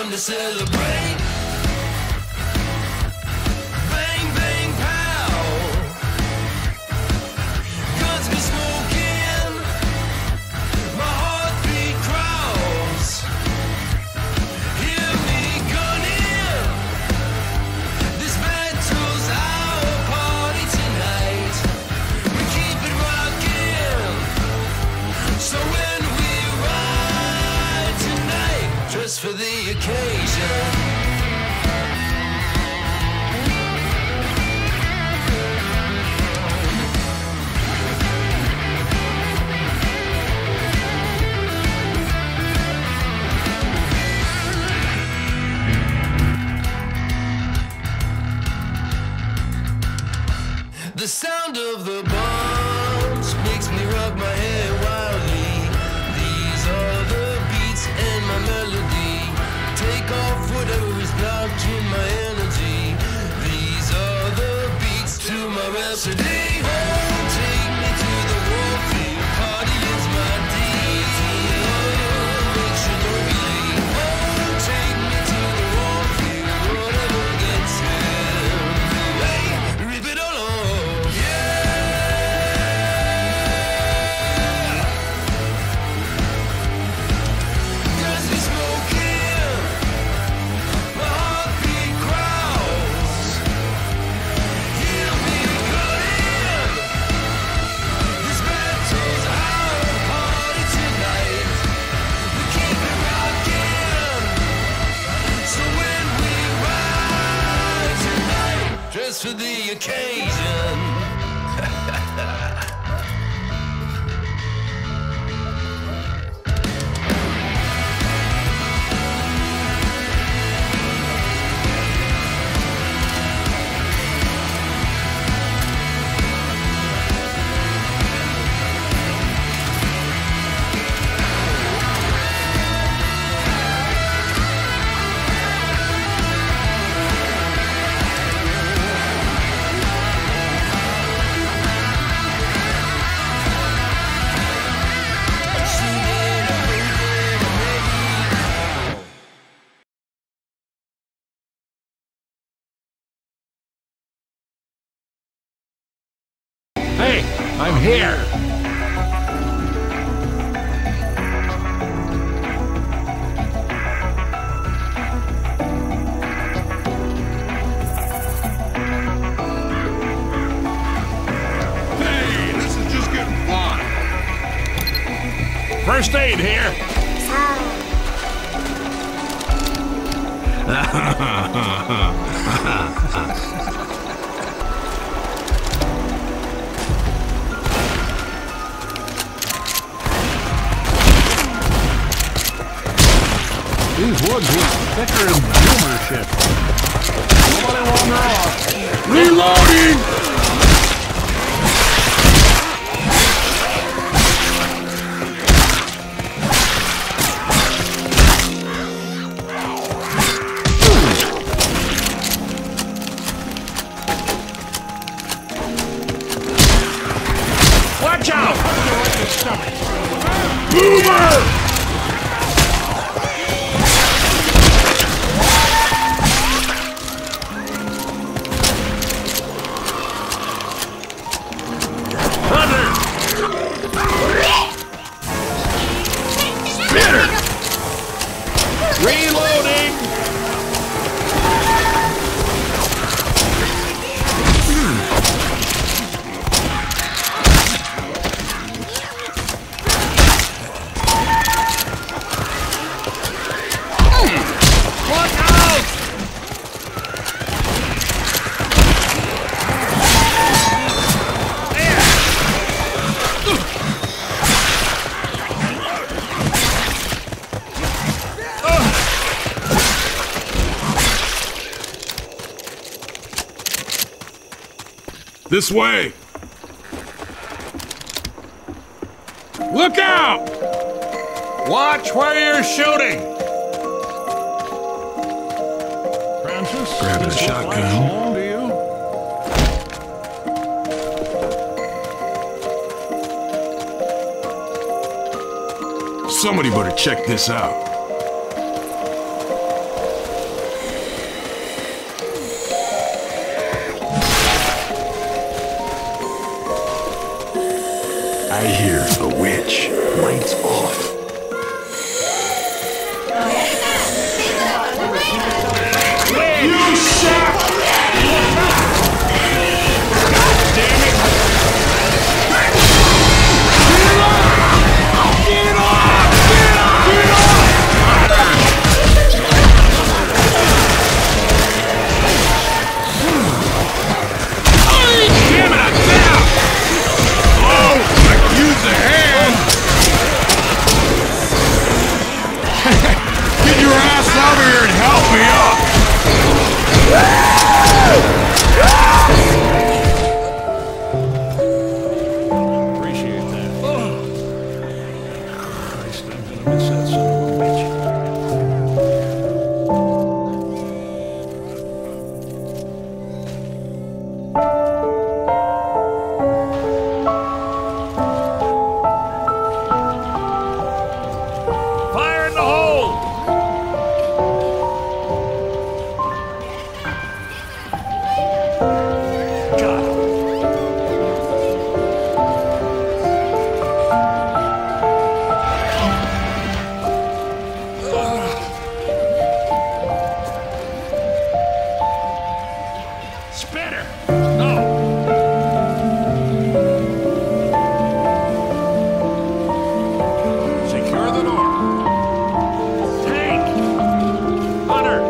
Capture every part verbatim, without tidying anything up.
time to celebrate. Bang, bang, pow. Guns be smoking. My heartbeat crawls. Hear me gunning. This battle's our party tonight. We keep it rocking. So when we ride tonight, just for the occasion. The sound of the bombs makes me rub my head wildly. These are the beats and my melody. Take off whatever is blocking my energy. These are the beats to my rhapsody. Oh, take me to the warfield. Party is my deity. Oh, makes you lonely. Oh, take me to the warfield. Whatever gets in the way, rip it all off. Guns be smoking. My heartbeat growls. Hear me gunning. This battle's our party tonight. We keep it rocking. So when we ride tonight, just for the occasion. Hey, I'm here. Hey, this is just getting fun. First aid here. These woods look thicker than boomer shit. Nobody wander off. Reloading! Watch out! Boomer! Hunter! Spitter! Reloading! Look out! This way! Look out! Watch where you're shooting! Francis, Grabbing this a looks shotgun. like home to you? Somebody better check this out. I hear a witch. Lights off. You suck! Damn it! Get it off! Get it off! Get it off! Get it off! Damn it, I'm down! Oh, I could use a hand! Get your ass over here and help me up! Appreciate that. Christ, I'm gonna miss that son of a bitch. Fire in the hole! Got him. Spitter! No! Secure the door. Tank! Hunter!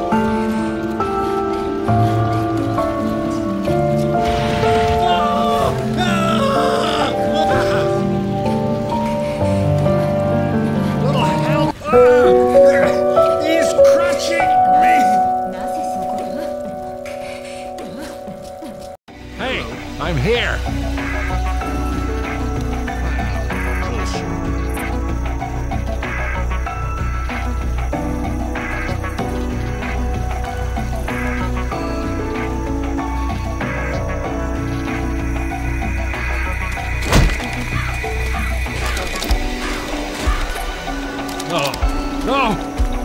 Little help! He's crushing me! Hey, I'm here! No! No!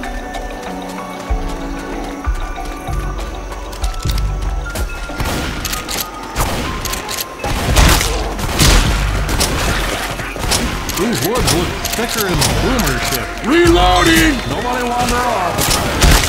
These woods look thicker than boomer shit. Reloading! Nobody wander off.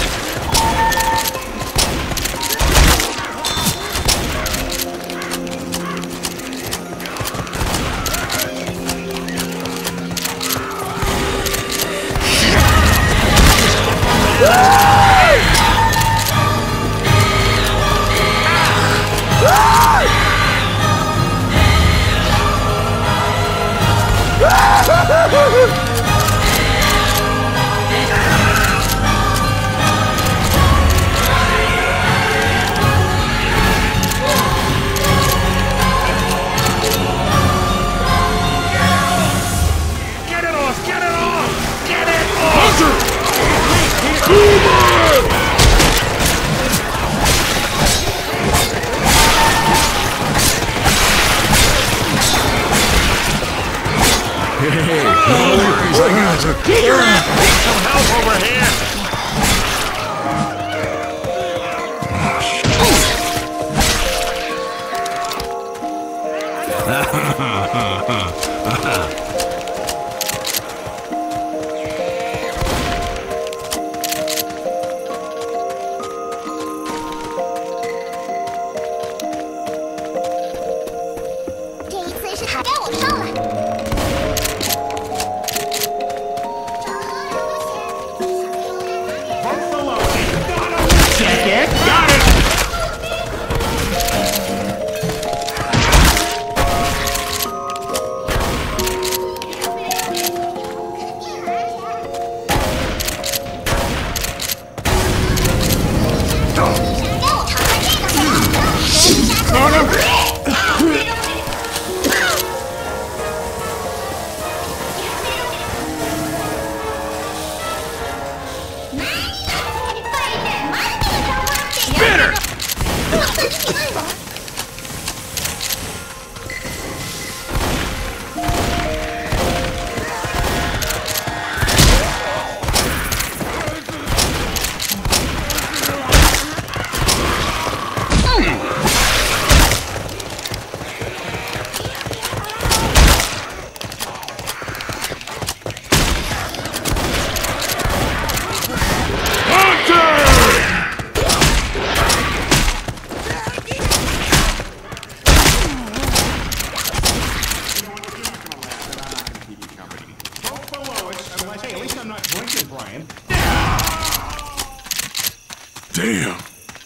Get it off! Get it off! Get it off! Hunter! Hey, no worries, I got you. Get your ass! Need some help over here! Brian. Damn.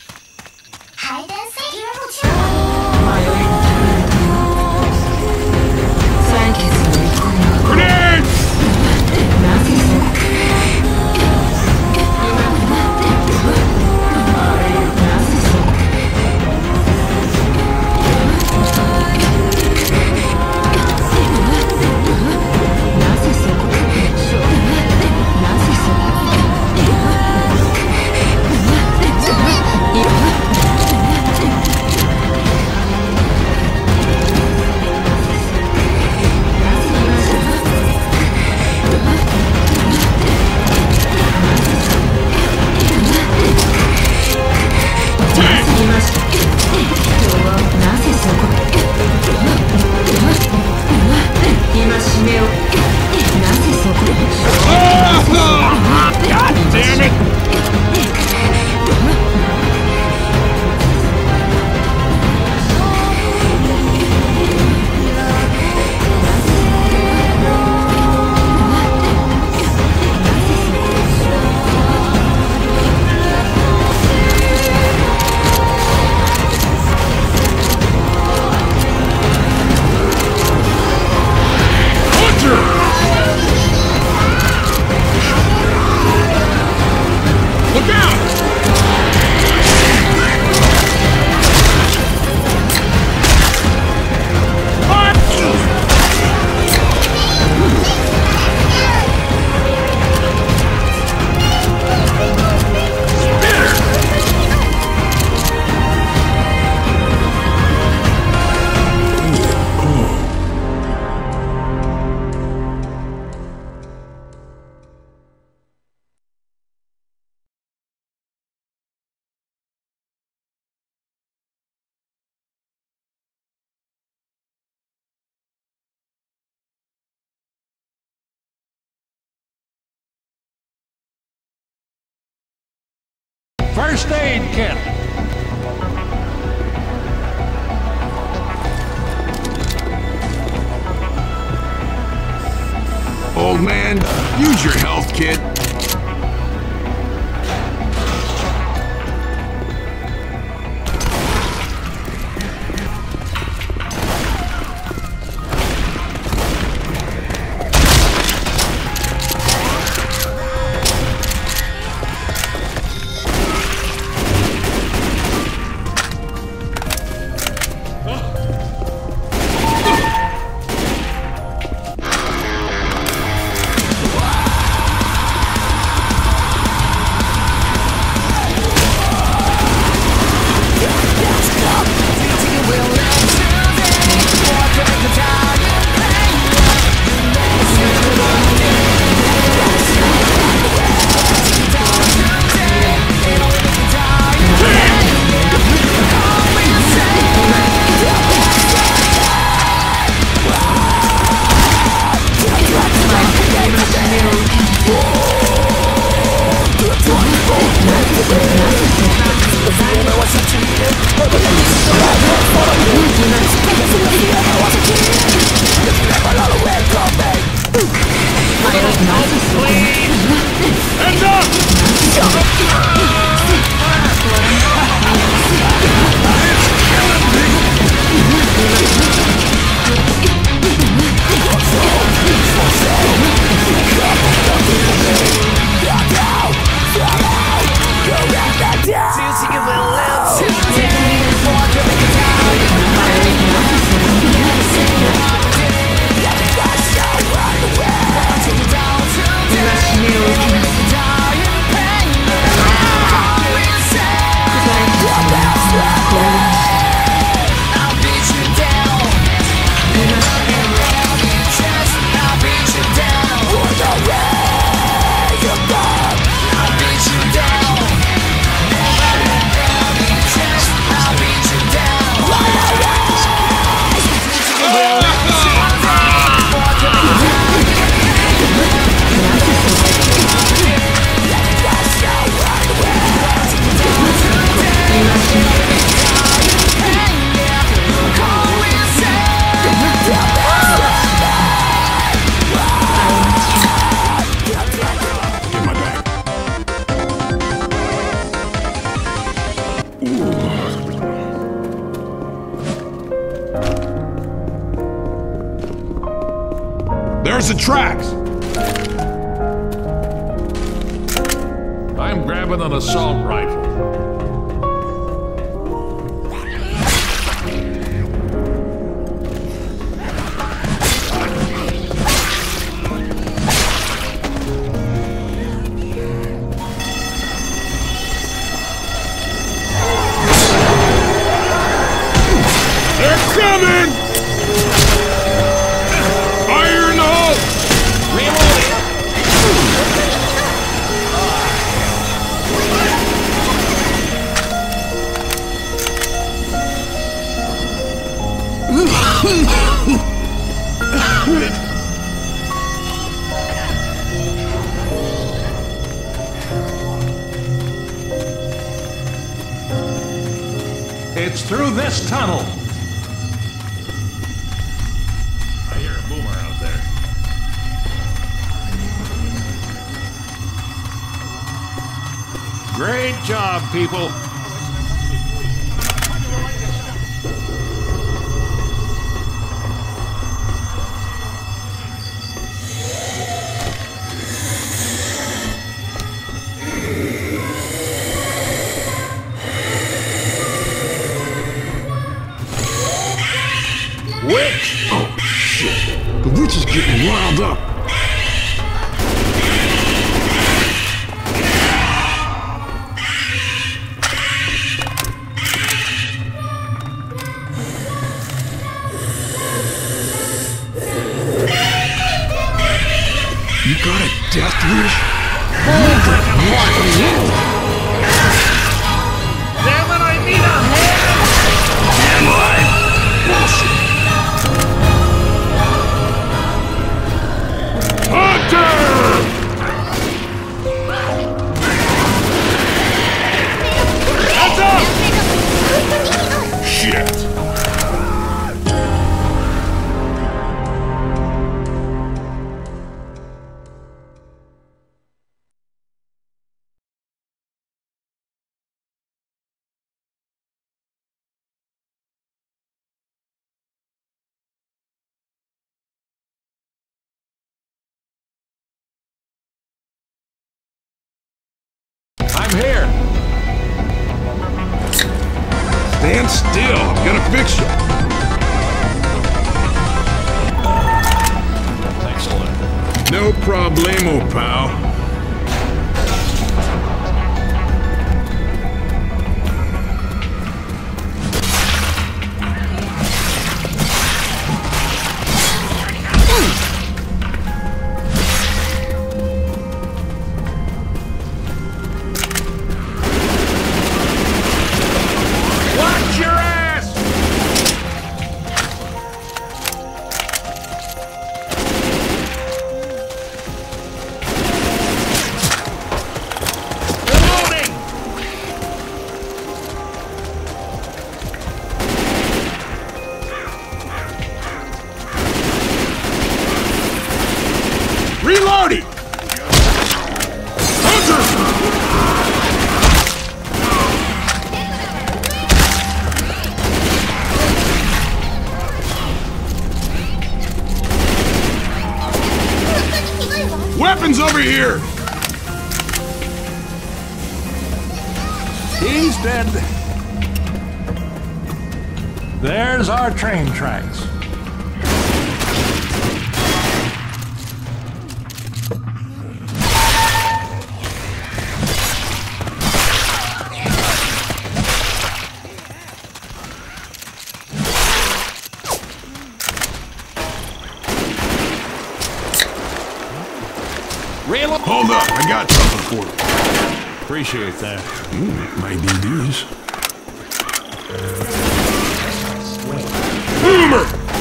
First aid kit. Old man, use your health kit. There's the tracks! I'm grabbing an assault rifle. They're coming! Fire in the hole! It's through this tunnel. I hear a boomer out there. Great job, people. Witch! Oh, shit. The witch is getting riled up. You got a death wish? Hold that fucking Damn it, I need a hand! Am I? Bullshit. Hunter! Heads up! Shit. I'm here. Stand still. I'm gonna fix you. Excellent. No problemo, pal. Watch your ass! Reloading! Reloading! Hunter! Weapons over here! He's dead. There's our train tracks. Reload! Hold up, I got something for you. Appreciate that. Ooh, might need these. Boomer!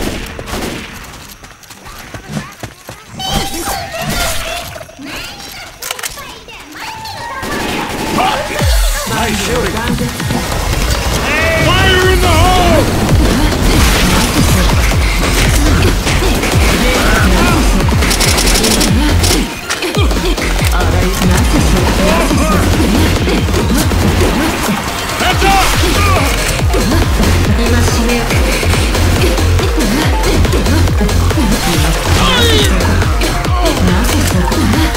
Nice shooting. Fire in the hole! Heads up!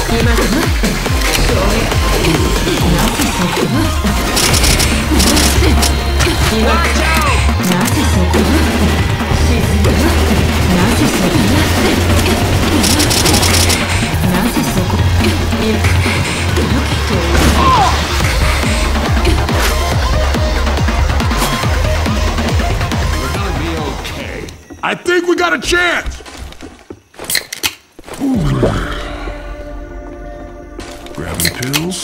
I think we got a chance! Grabbing pills.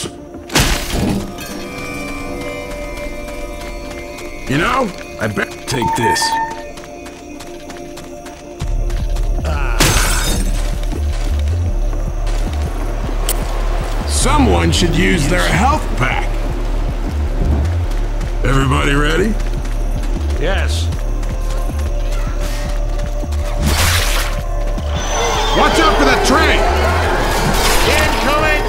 You know, I bet take this. Ah. Someone should use their health pack. Everybody ready? Yes. Watch out for that train! Incoming!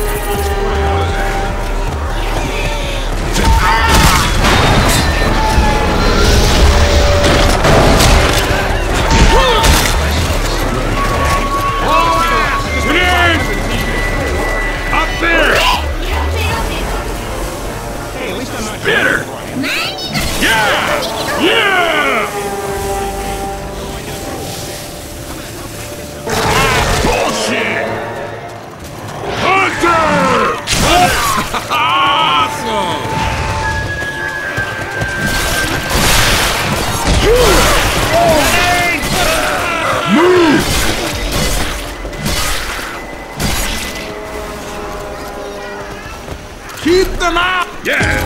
Grenade! Up there! Hey, at least I'm not Bitter! Yeah! Yeah! Bullshit! Hunter! Awesome! Move! Keep them out! Yeah!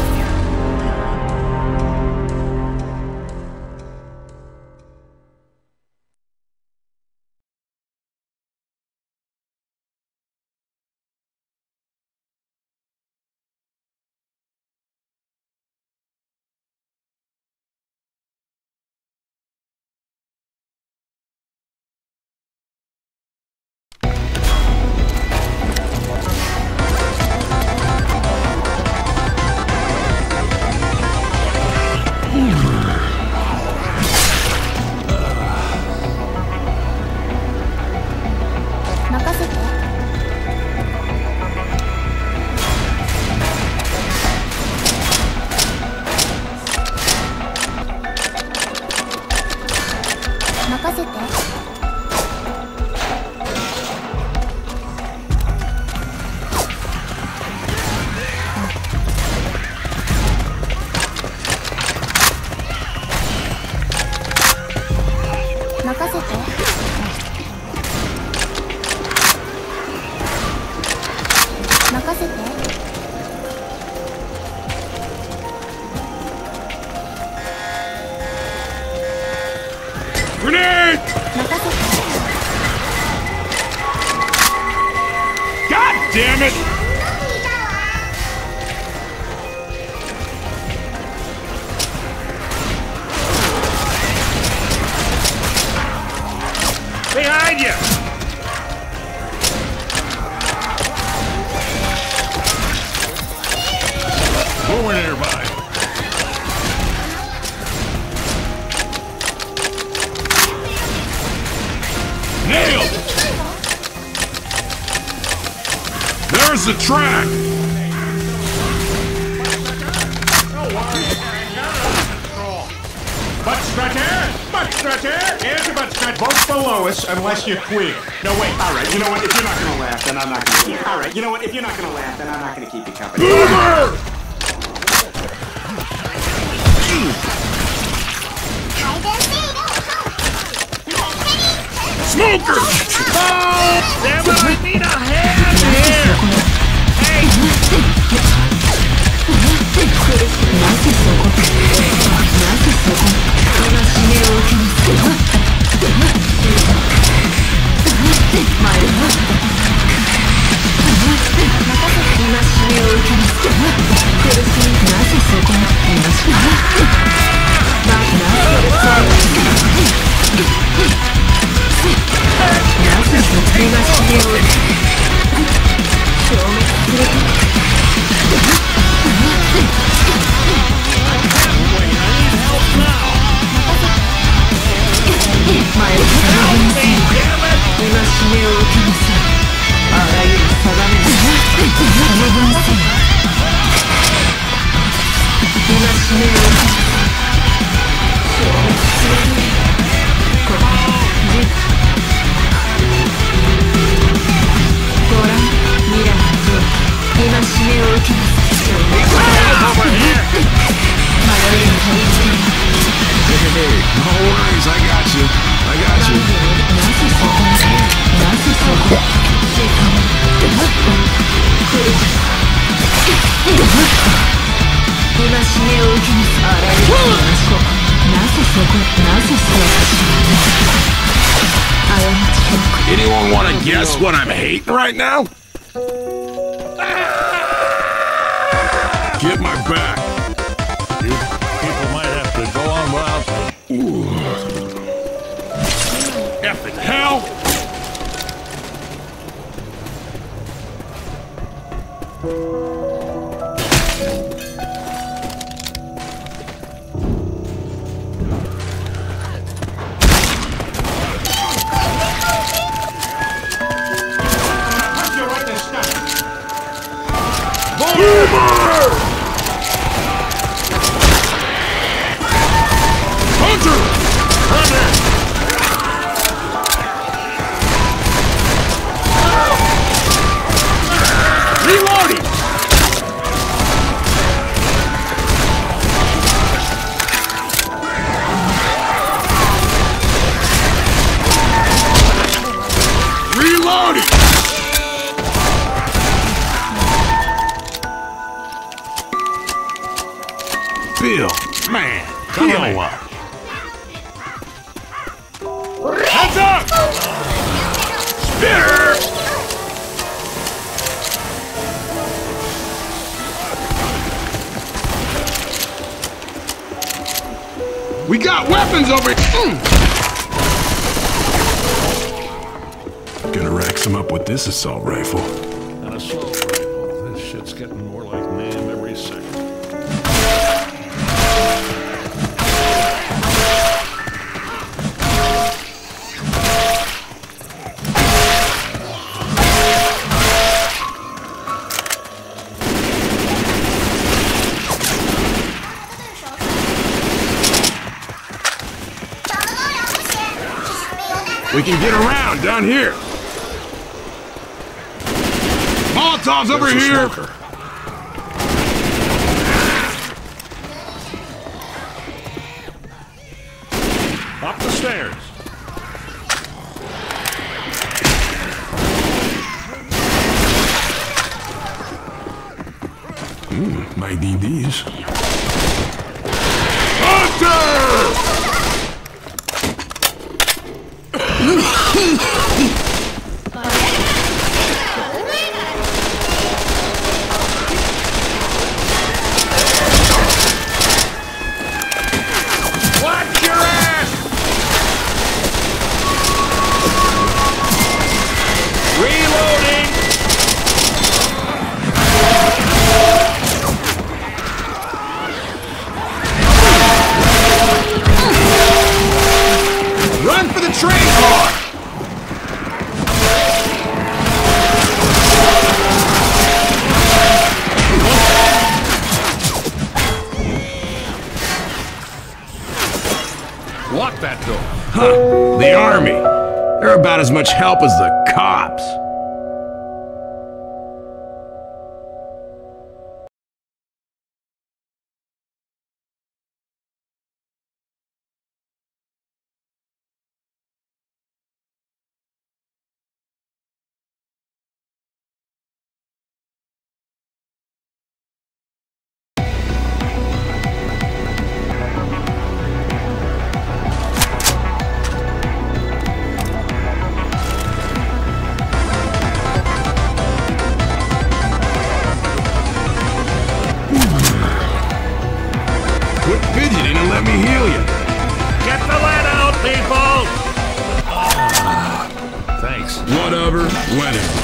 Grenade! God damn it! behind you! Over nearby. Nailed! There's the track! Butt stretcher! Butt stretcher! Here's your butt stretch. Both below us unless you queer. No, wait, alright, you know what? If you're not gonna laugh, then I'm not gonna keep you. Alright, you know what? If you're not gonna laugh, then I'm not gonna keep you company. Boomer! Smoker! Oh! Damn it, I need a hand here! Hey! Anyone want to guess what I'm hating right now? Get my back. You people might have to go on without me. Effing hell! Bill, man, come Kill on. him. Heads up! Spitter! We got weapons over here! Mm. Gonna rack some up with this assault rifle. And a slow rifle. This shit's getting more like Nam every second. We can get around down here. Molotov's over There's a here. smoker. Up the stairs. Hmm, might need these. Hunter! Watch your ass! Reloading! Run for the train car! Lock that door. Huh, the army. They're about as much help as the cops. Quit fidgeting and let me heal you. Get the lead out, people! Thanks. Whatever, whenever.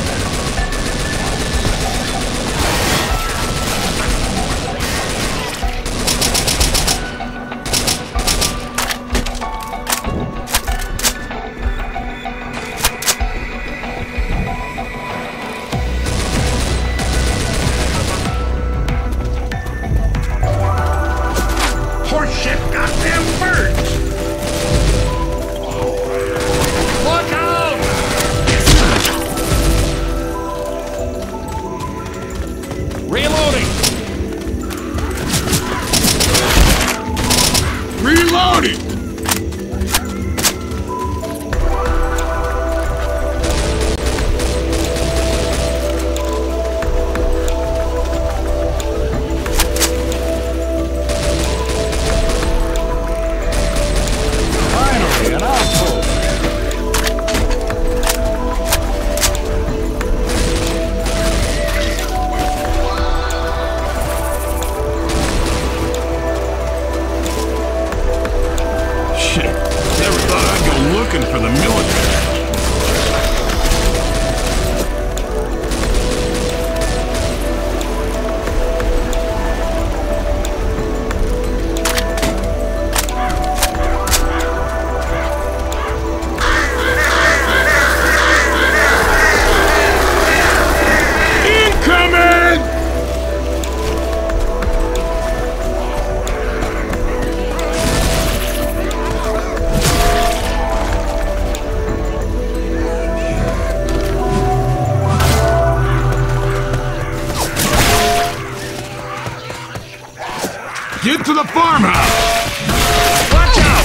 Horseshit goddamn birds! Look out! Reloading! Reloading! Get to the farmhouse! Watch out!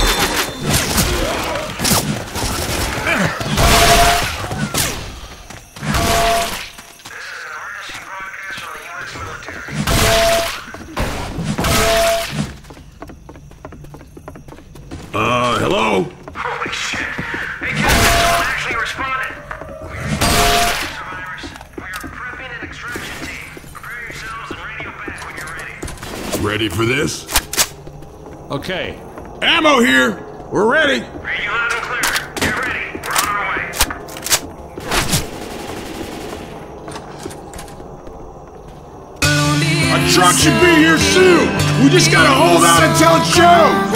Uh, hello? Holy shit. Hey, Captain, someone actually responded. Survivors, we are prepping an extraction team. Prepare yourselves and radio back when you're ready. Ready for this? Okay. Ammo here! We're ready! Radio loud and clear. Get ready. We're on our way. A truck should be here soon! We just gotta hold out until it shows!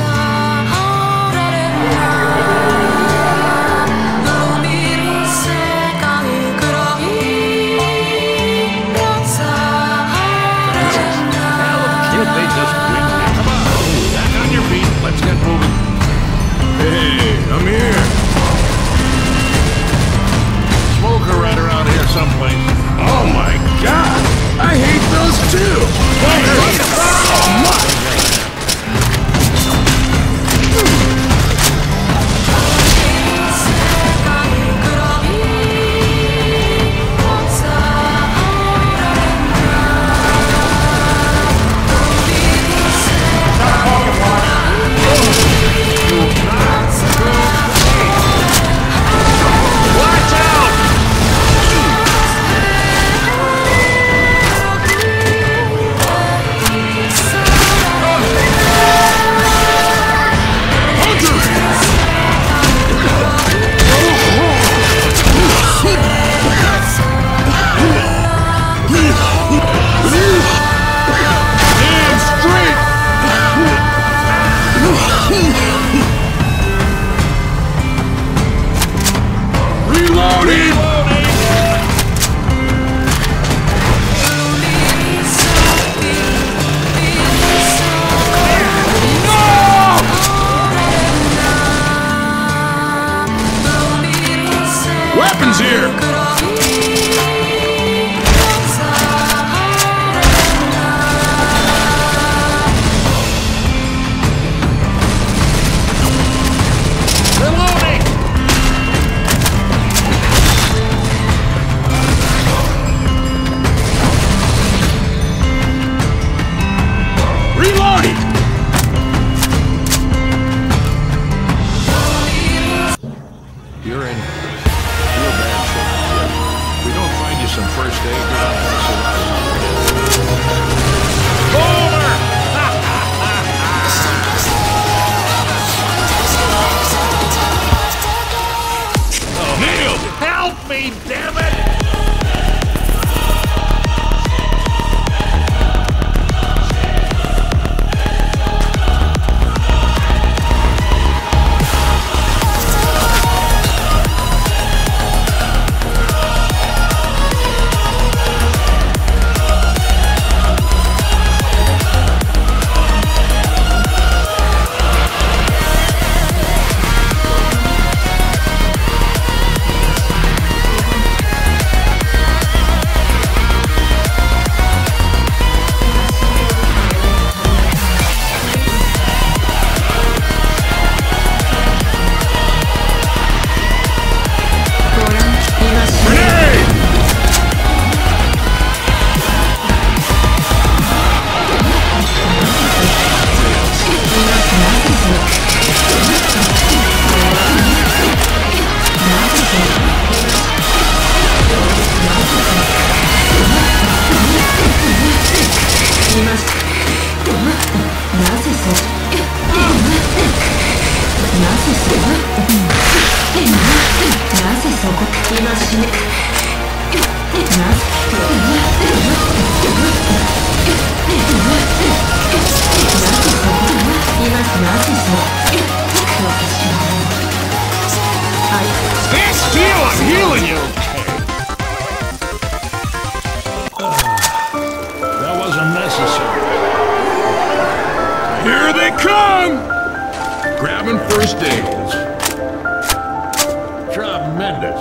Let's get moving. Hey, I'm here! Smoker right around here someplace. Oh my god! I hate those too! Oh my! Weapons here! Reloading! Reloading! You're in real bad shape. We don't find you some first aid, you're not gonna survive. Over! Nailed it! Help me, damn it! Stand still! I'm healing you! That wasn't necessary. Here they come! Grabbing first aids. Tremendous.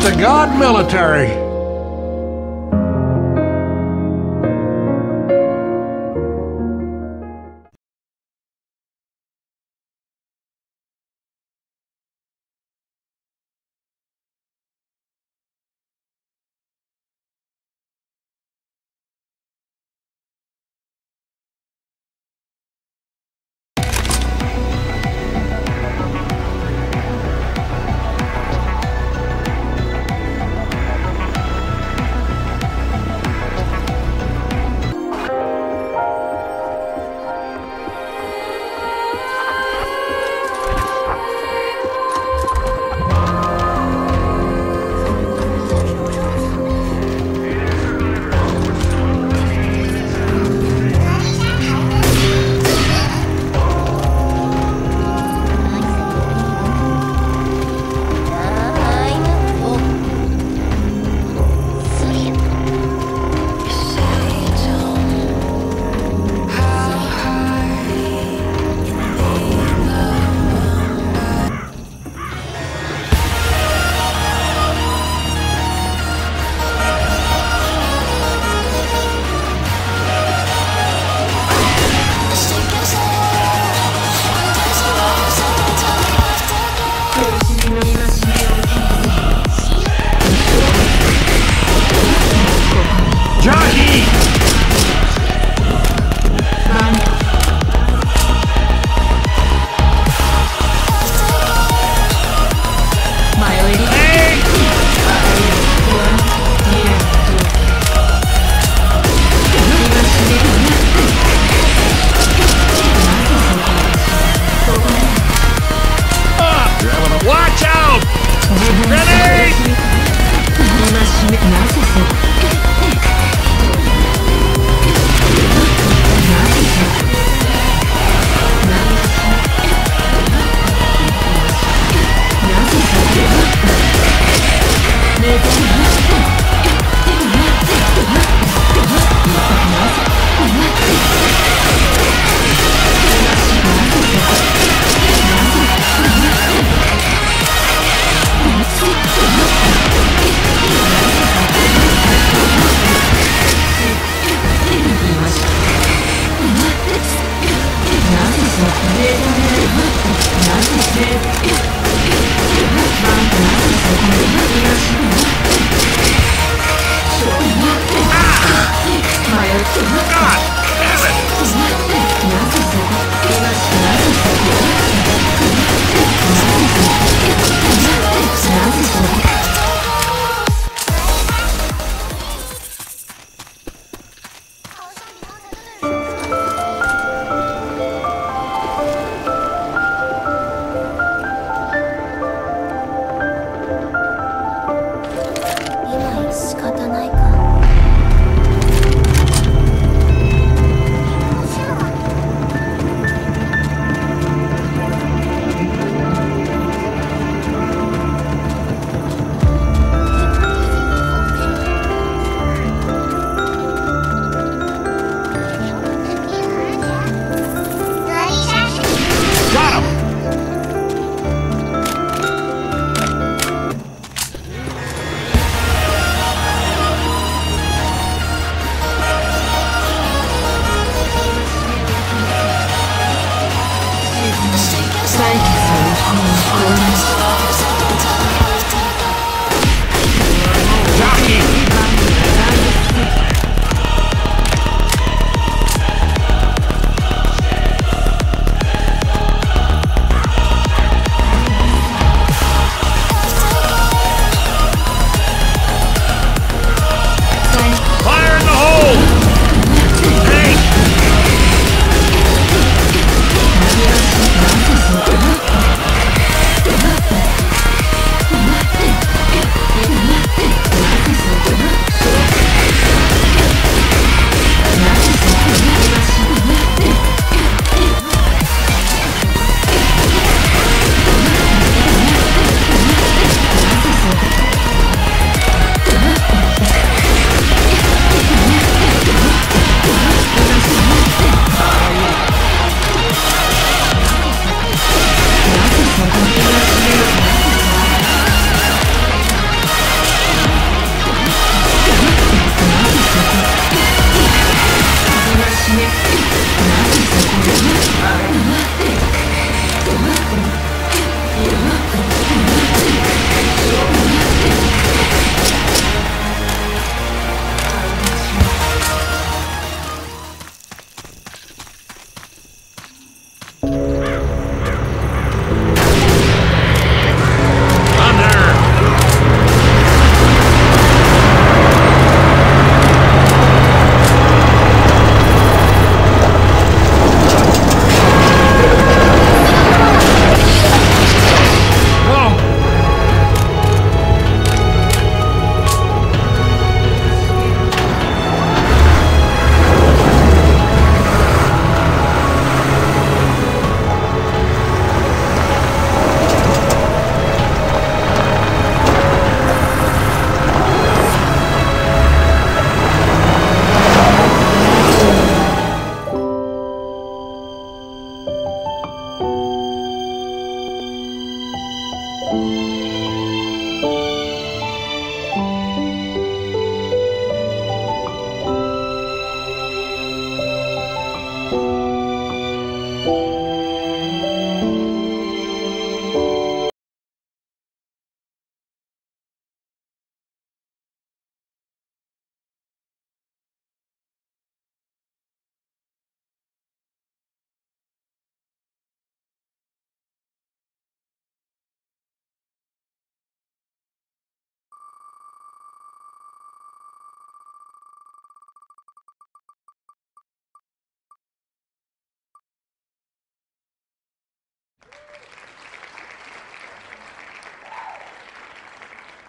to God military.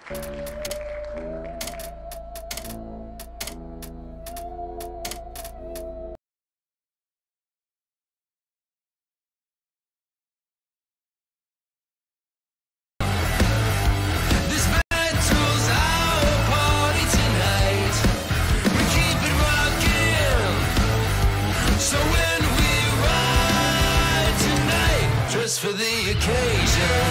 This battle's our party tonight. We keep it rocking. So when we ride tonight, just for the occasion.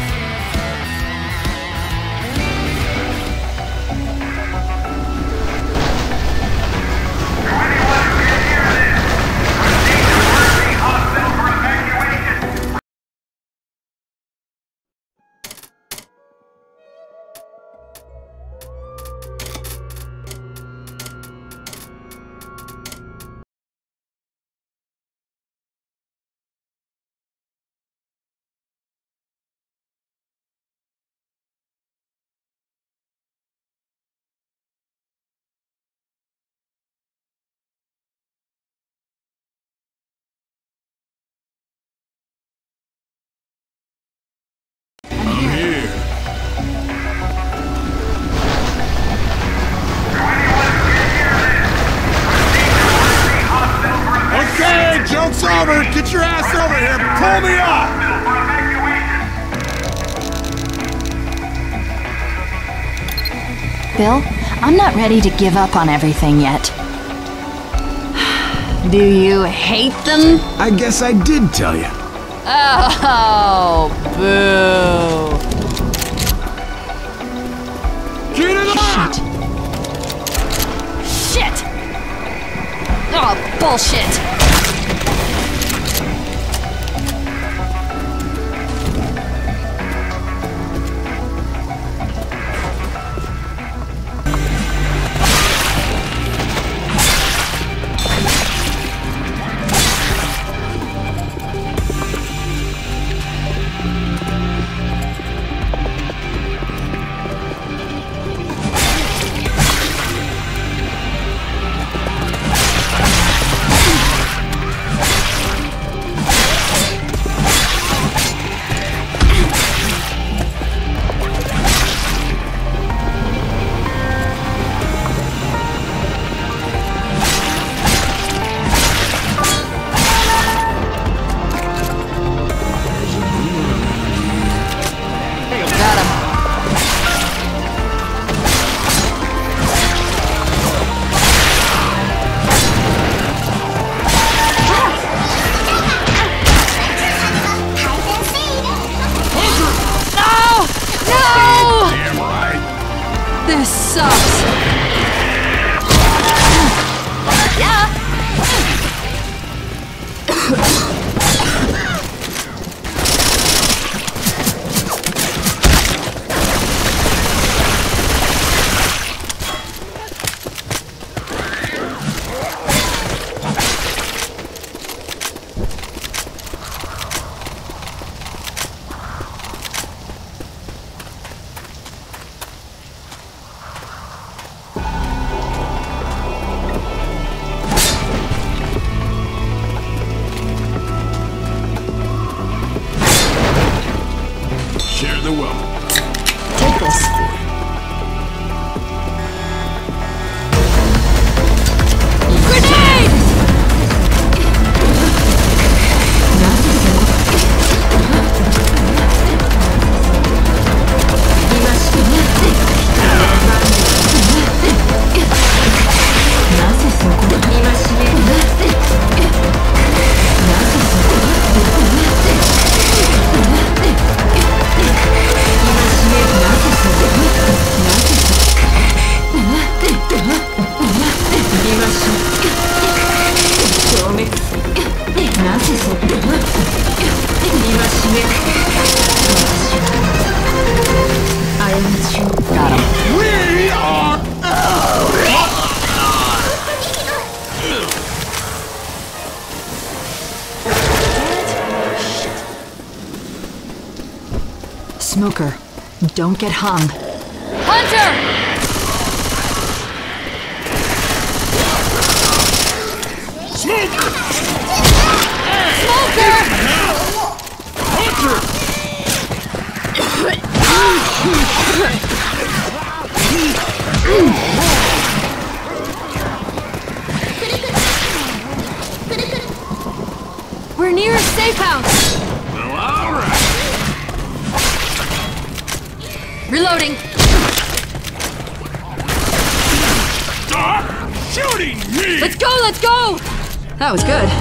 Okay, joke's over. Get your ass over here. Pull me up. Bill, I'm not ready to give up on everything yet. Do you hate them? I guess I did tell you. Oh, boo. Get it up. Shit! Shit! Oh, bullshit! This sucks. Yeah. Share the wealth. Take this. Grenade! Got him. We are Smoker, don't get hung. Hunter! Smoker! Smoker! Hunter! pounce. Well, all right. Reloading. Stop shooting me! Let's go, let's go! That was good.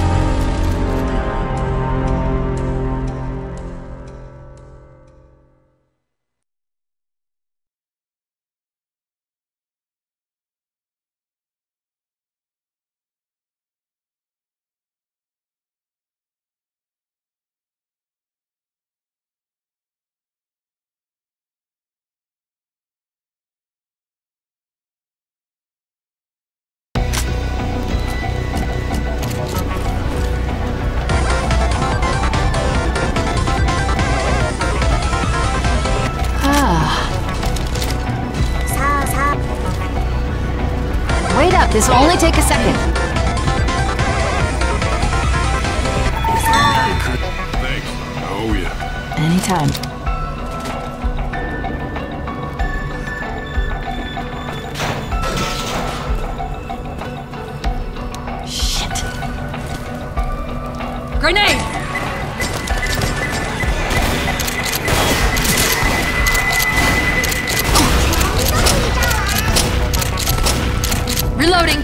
Wait up, this will only take a second. Thanks. Oh, yeah. Anytime. Shit. Grenade! Reloading.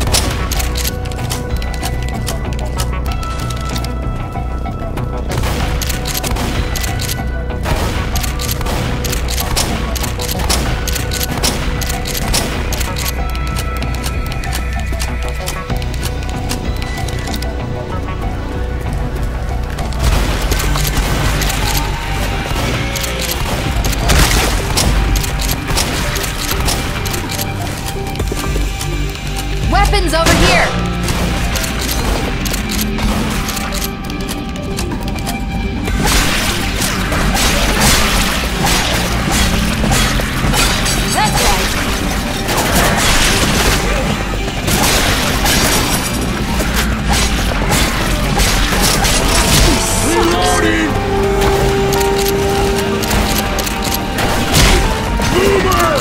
Weapons over here! That's right. Reloading! Boomer!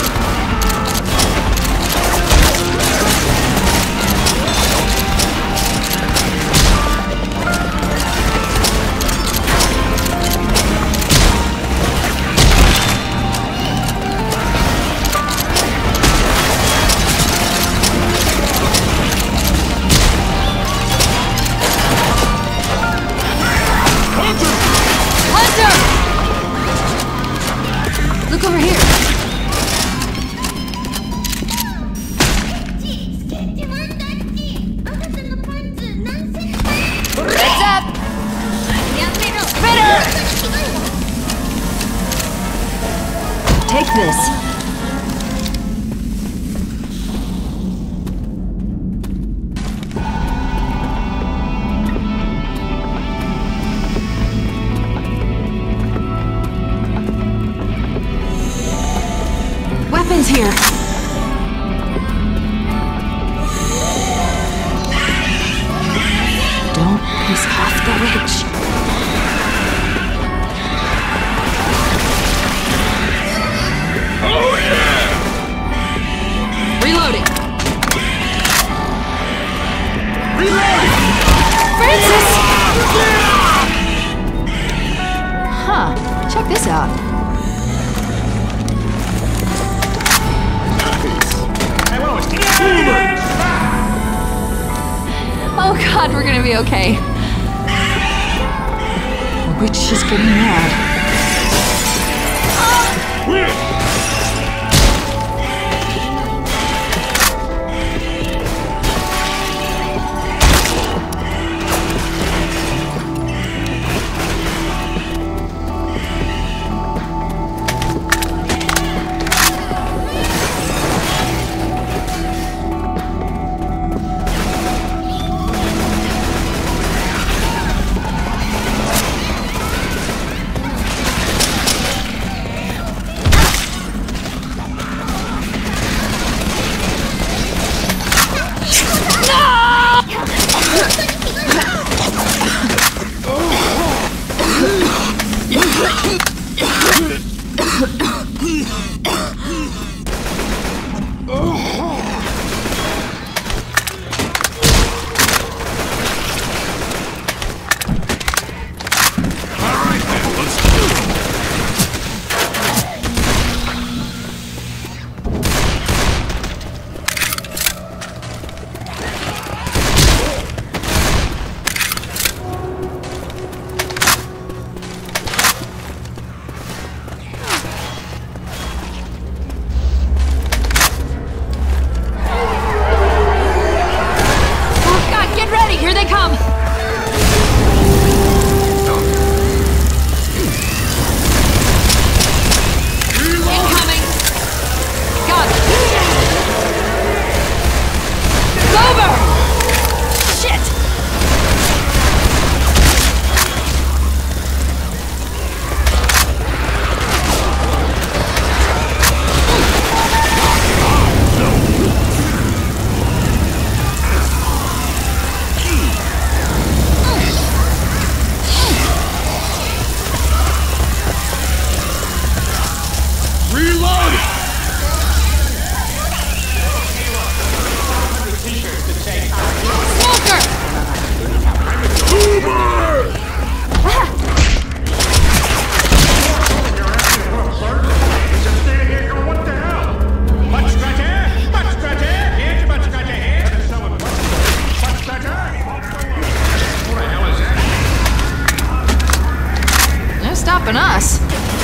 Hunter! Look over here. Heads up! Spitter! Take this. Weapons here. Don't piss off the witch. Oh, yeah! Reloading. Reloading! Francis! Huh. Check this out. Hey, Lois, get Oh god, we're gonna be okay. The witch is getting mad. stopping us.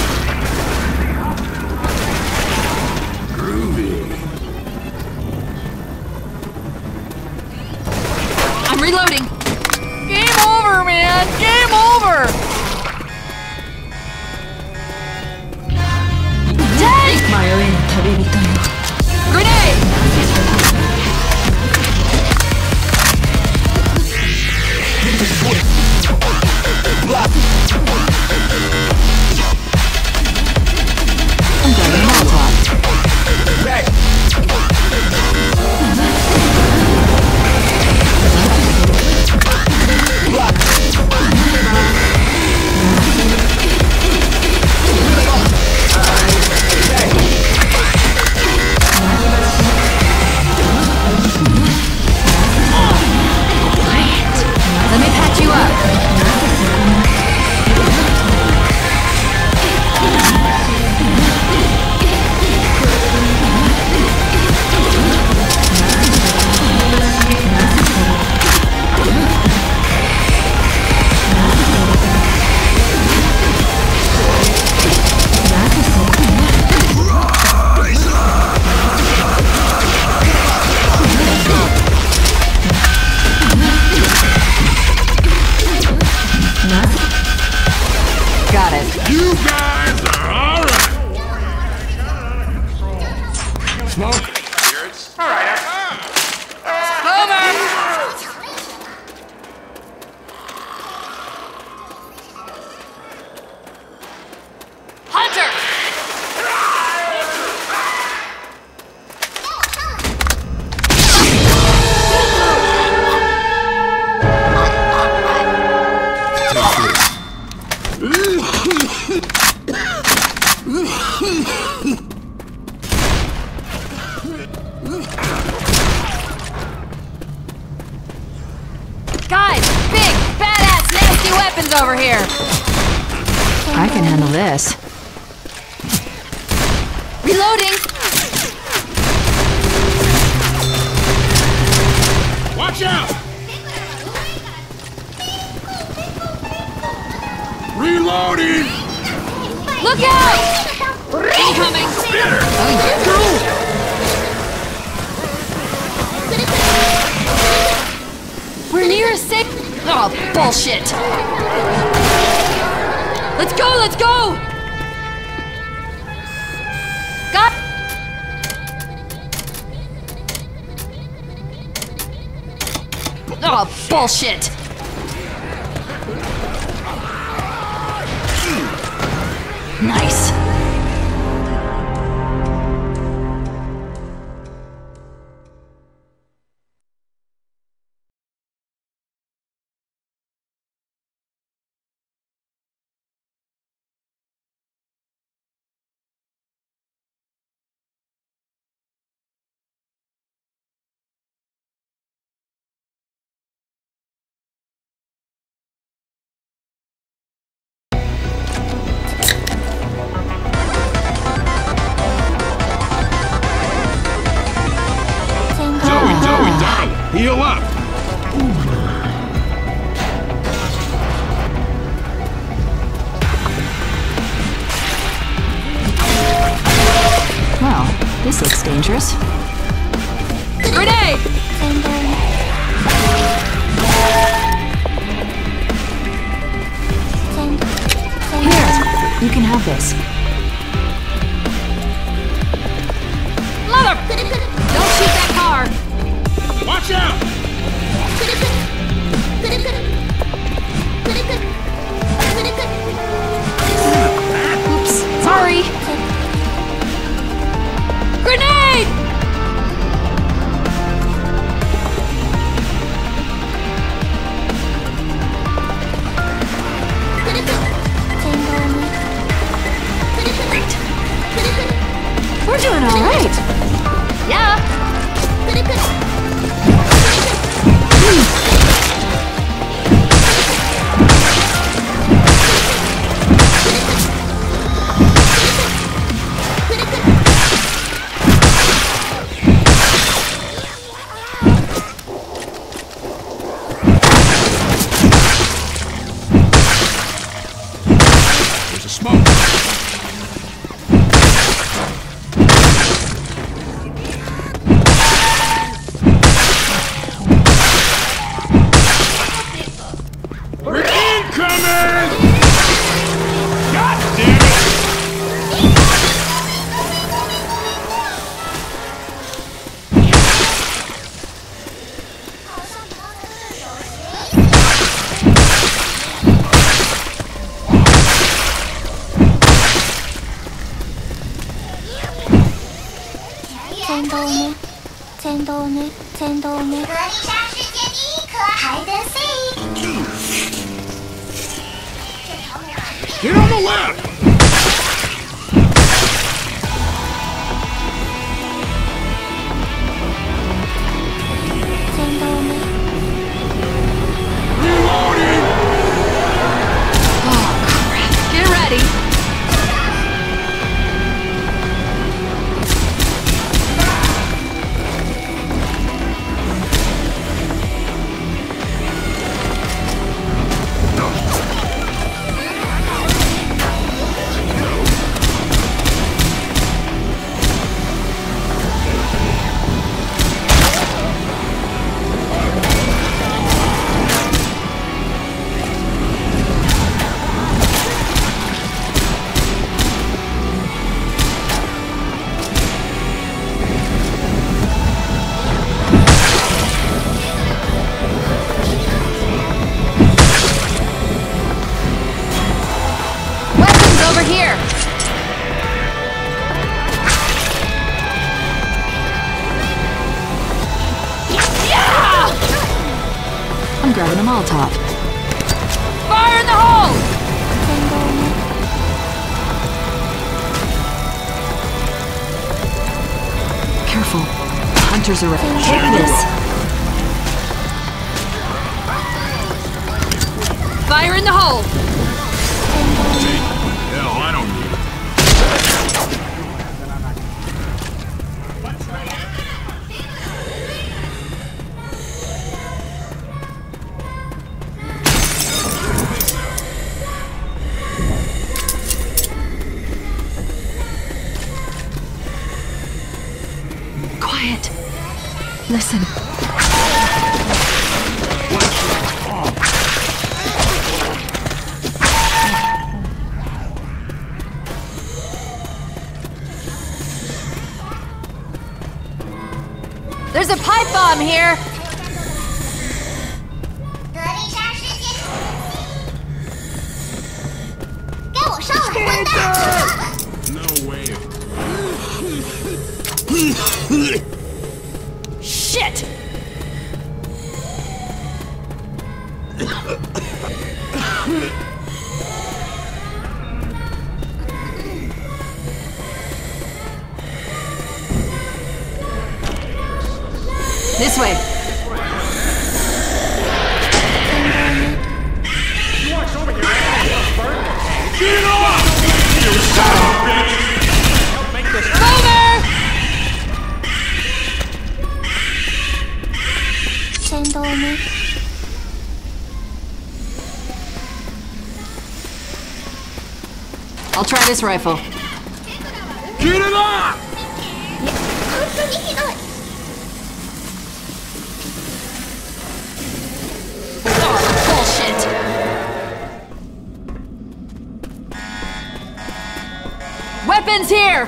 Groovy. I'm reloading. Game over, man. Game over. Dead. Grenade. I'm grabbing Molotov. Let me patch you up. Got it. You guys are alright. Smoke. Hunter! Guys, big, badass, nasty weapons over here. I can handle this. Reloading. Watch out! Reloading! Look out! Incoming. We're near a safe. Oh, bullshit. Let's go, let's go! Got. Oh, bullshit. Nice. Heal up! Well, this looks dangerous. Grenade! Here, you can have this. Mother! Don't shoot that car! Watch out! Oops, sorry. Grenade! Great. We're doing all right. Yeah. smoke. We're incoming! God damn it! Get on the left! Reloading! Oh, crap. Get ready. Weapons over here. Yeah! I'm grabbing a Molotov. Fire in the hole! Careful. Hunters are ready. Take this. Fire in the hole! Hell, I don't need it. Quiet. Listen. There's a pipe bomb here! No way. Shit! This way. Get off! You son of a bitch! Help make this Over! I'll try this rifle. Get it off! Bullshit! Weapons here!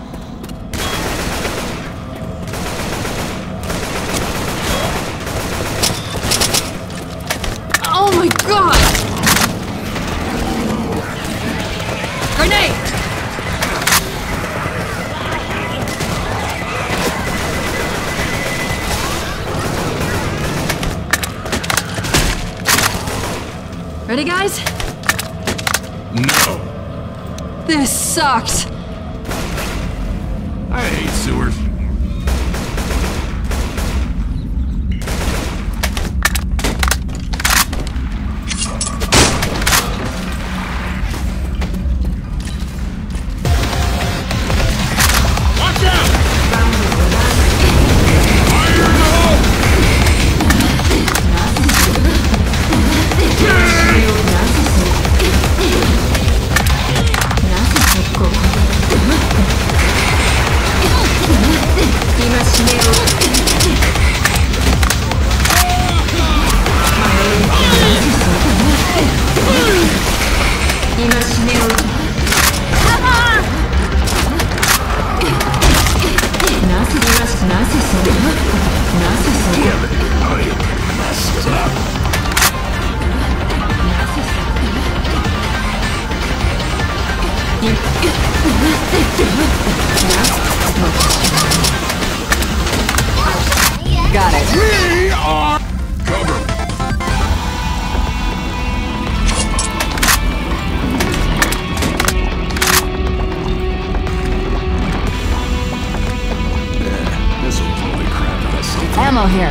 Oh my god! Grenade! Ready, guys? No. This sucks. I hate sewers. Watch out! Fire in the hole! Got it. We are covered. Yeah, this'll blow the crap out of something. Ammo here.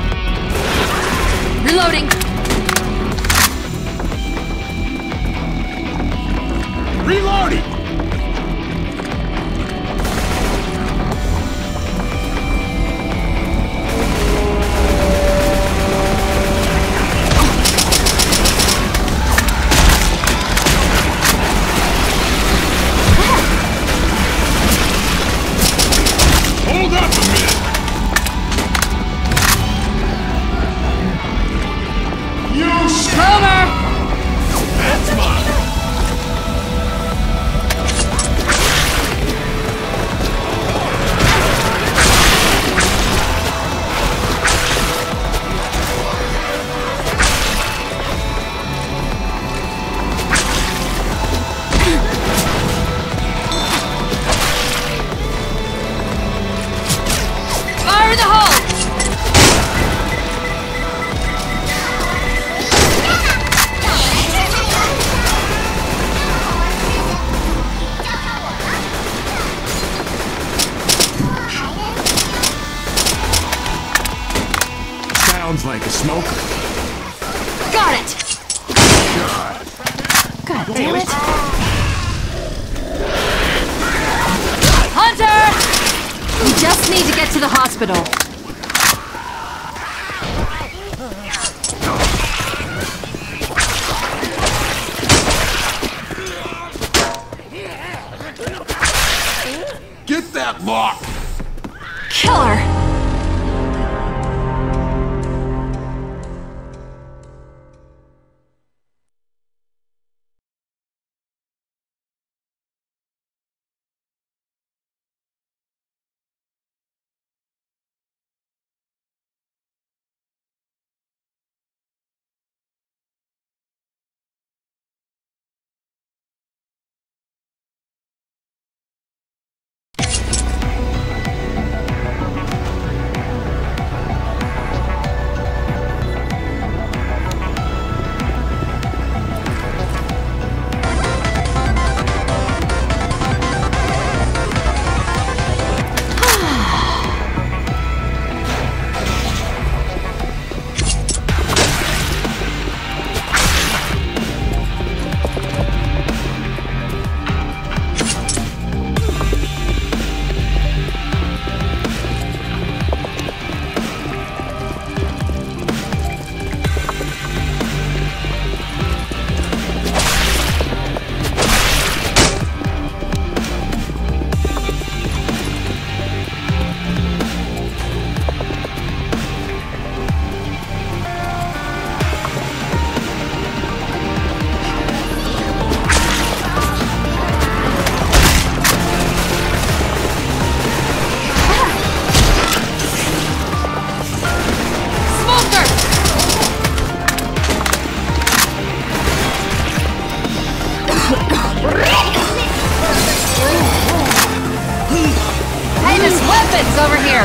Reloading. Reloading. Hold up a minute. You stunner! That's mine. Fire in the hole! Sounds like a smoker. Got it! God damn it! Hunter! We just need to get to the hospital. Get that lock. Killer! Weapons over here!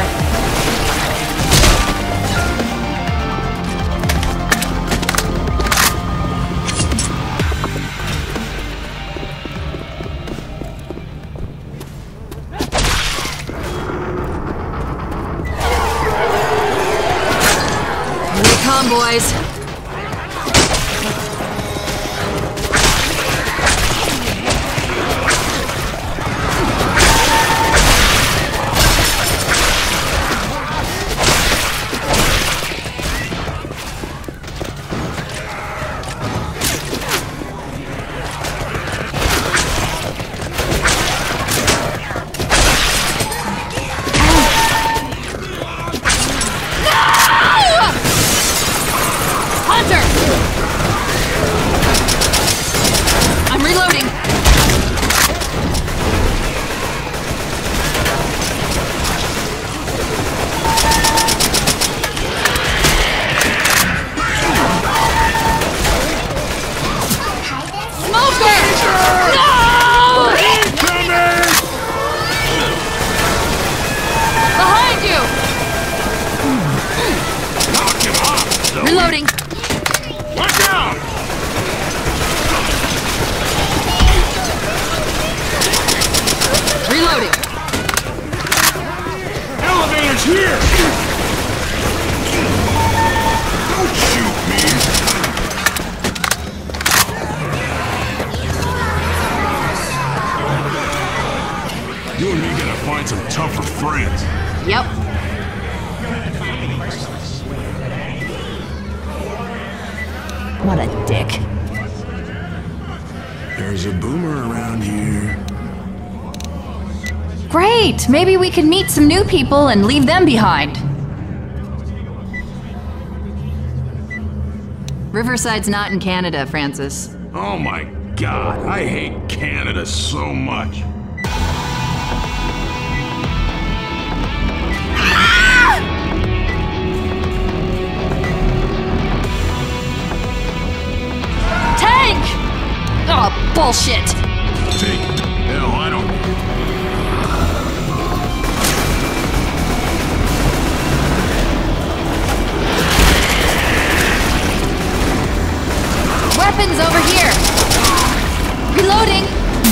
Here we come, boys. so. Reloading. Watch out! Reloading. Elevator's here! Don't shoot me! You and me gotta find some tougher friends. Yep. What a dick. There's a boomer around here. Great! Maybe we can meet some new people and leave them behind. Riverside's not in Canada, Francis. Oh my God, I hate Canada so much. Tank! Oh, bullshit! Take hell, I don't. Weapons over here! Reloading!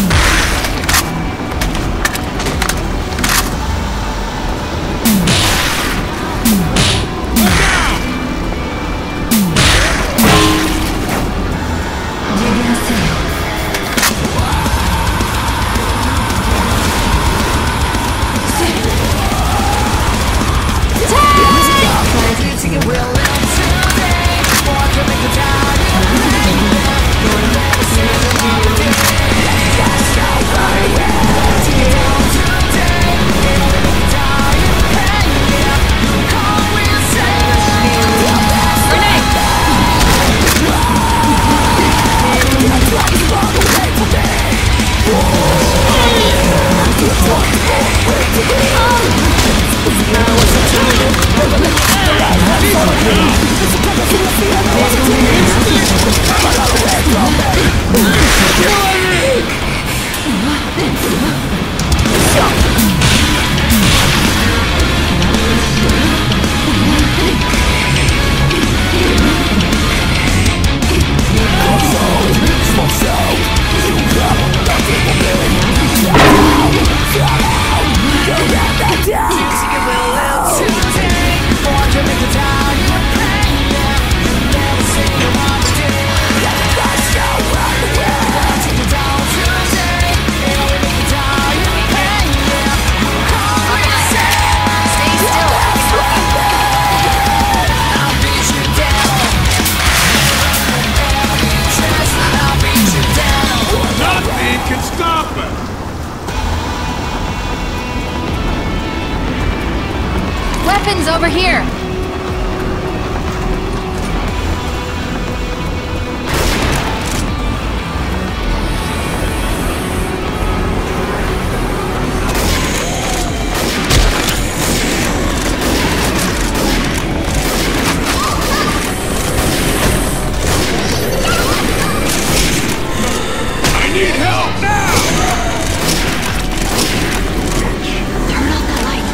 Weapons over here! I need help now! Turn on that light.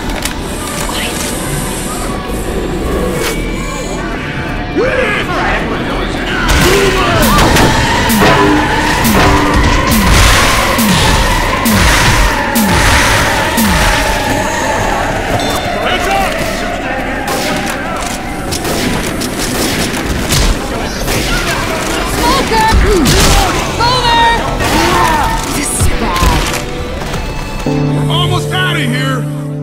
Almost out of here!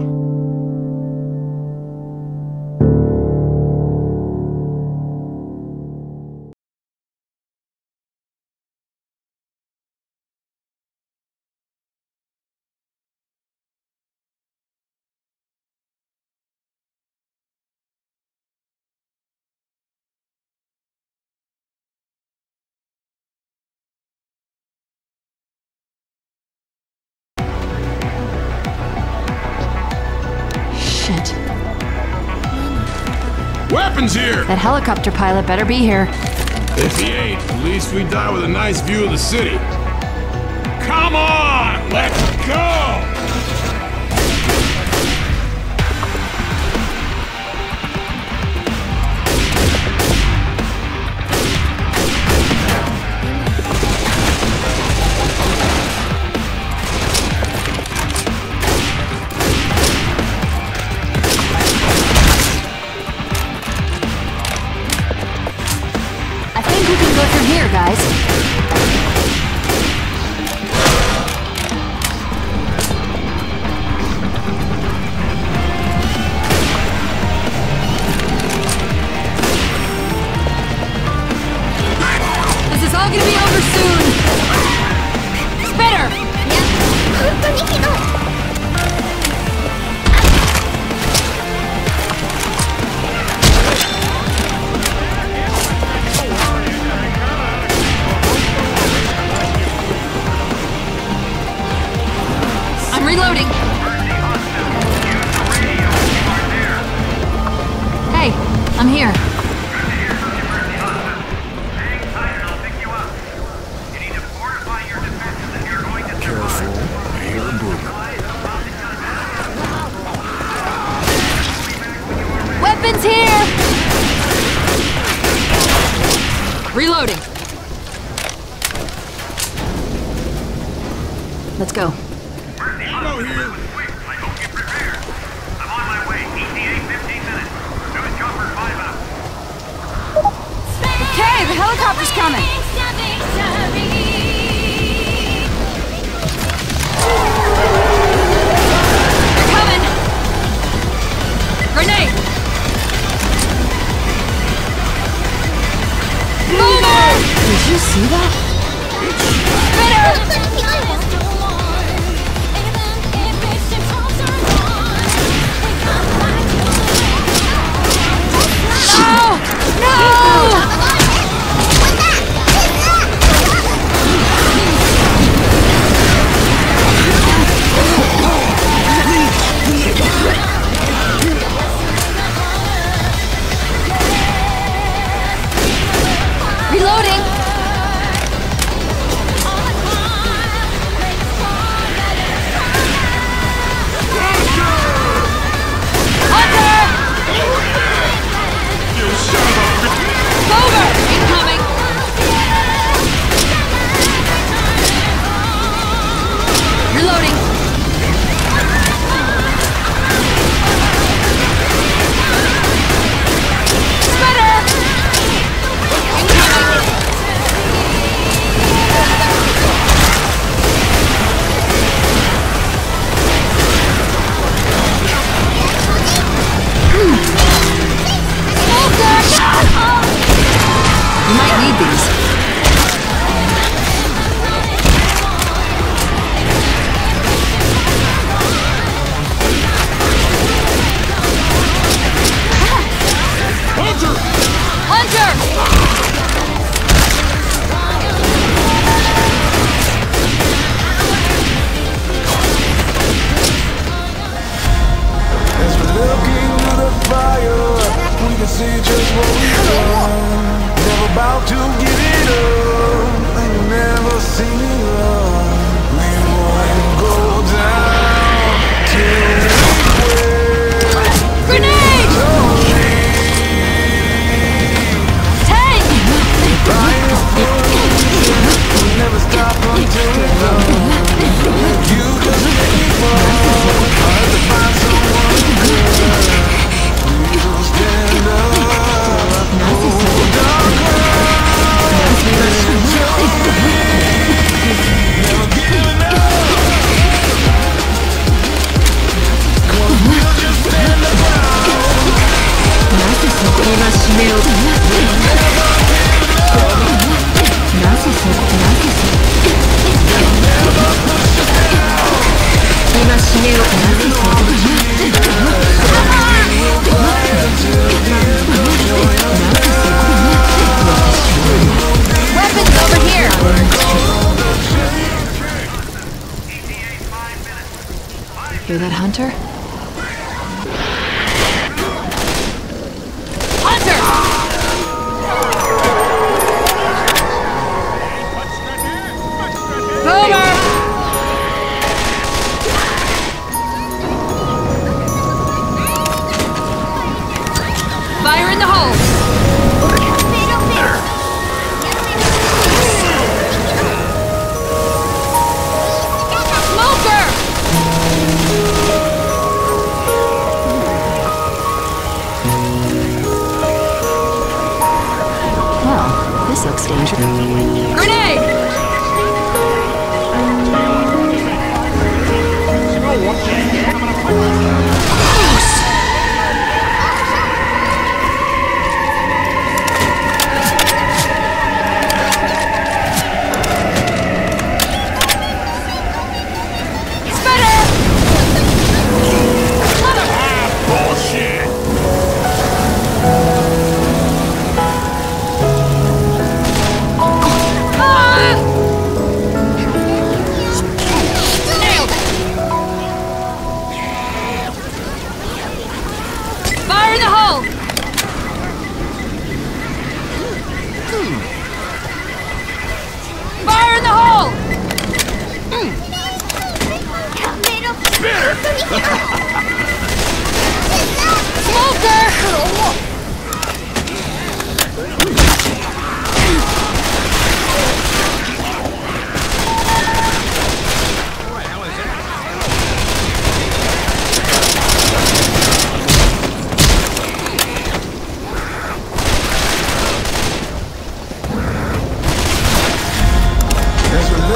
Shit. Weapons here! That helicopter pilot better be here. If he ain't, at least we die with a nice view of the city. Come on! Let's go! Reloading. Let's go. Ammo here. Quick, I hope you're prepared. I'm on my way. E T A fifteen minutes. Newest chopper five out. Okay, the helicopter's coming. They're coming. Grenade. Boomer! Did you see that? Spitter! No! No! Reloading! Hunter! You son of a... Over! Incoming! Reloading! Spitter! Incoming! You might need these. Hunter! Hunter! As we look into the fire, we can see just what we've done. Never about to give it up, and you never see me run. We won't go down till we quit. Grenade! Tank! We never stop until we're done. You just make me fall. I have to find someone good. We will stand up. Hold on, listen to me. Never giving up. 'Cause we'll just stand around. なぜそこが締めようとなぜそこなぜそこ今締めようとなぜそこなぜそこ Weapons over here! Hear that, Hunter? Hunter! Boomer! Fire in the hole! Smoker! Well, this looks dangerous. Grenade! Ah!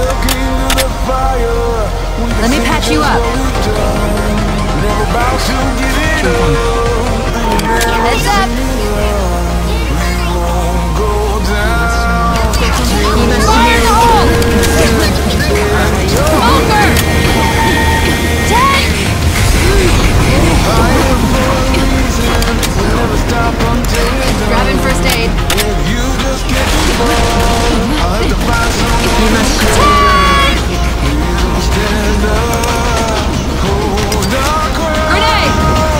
Let me patch you up. Heads up. Fire in the hole! Over! Tank! Grabbing first aid. Grenade!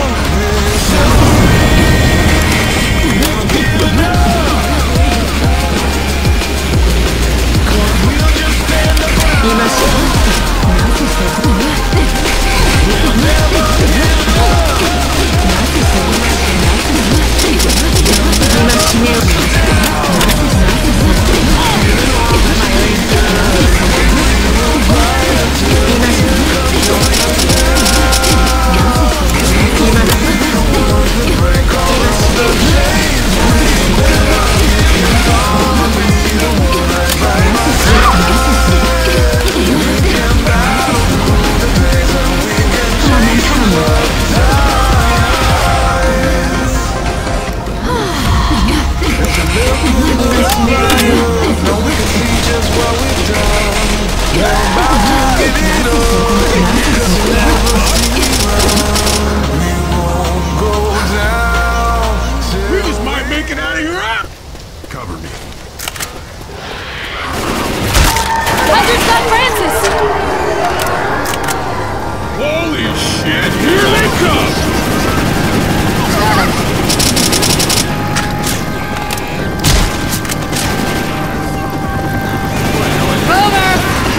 We just might make it out of here. Cover me. Hunter's got Francis! Holy shit, here they come! Over!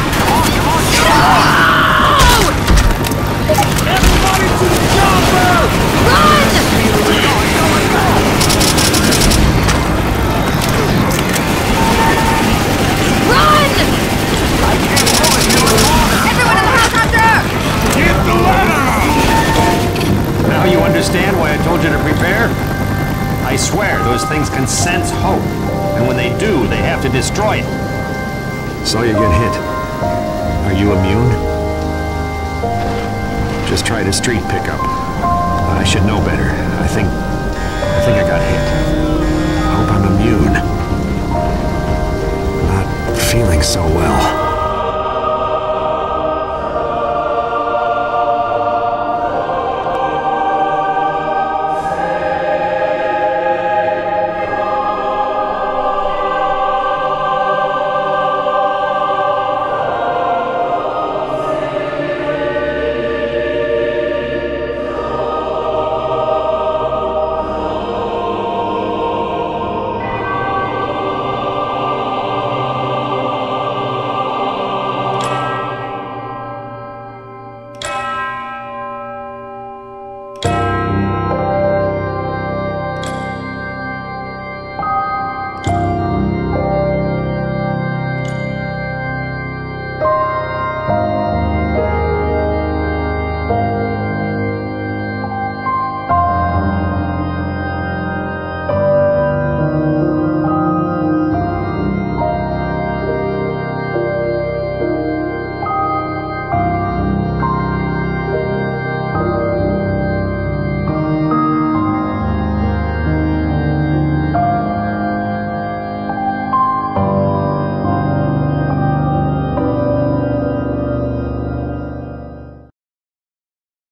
Everybody to the chopper! Run! Run! Everyone in the helicopter! Get the ladder! Now you understand why I told you to prepare? I swear, those things can sense hope. And when they do, they have to destroy it. Saw you get hit. Are you immune? Just tried a street pickup. I should know better. I think... I think I got hit. Hope I'm immune. Not feeling so well.